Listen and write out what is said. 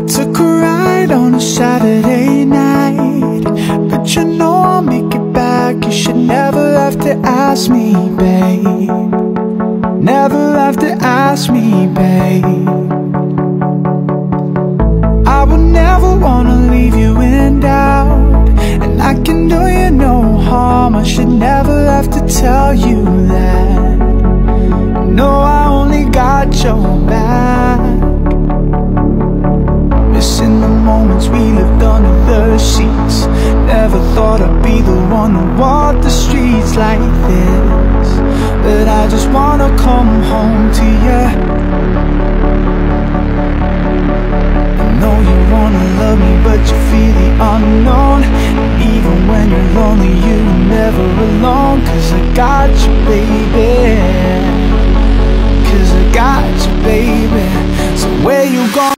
Took a ride on a Saturday night, but you know I'll make it back. You should never have to ask me, babe. Never have to ask me, babe. I would never wanna leave you in doubt, and I can do you no harm. I should never have to tell you that. No, I only got your back. Missing the moments we lived under the sheets. Never thought I'd be the one to walk the streets like this, but I just wanna come home to you. I know you wanna love me, but you feel the unknown. Even when you're lonely, you're never alone. 'Cause I got you, baby. 'Cause I got you, baby. So where you going?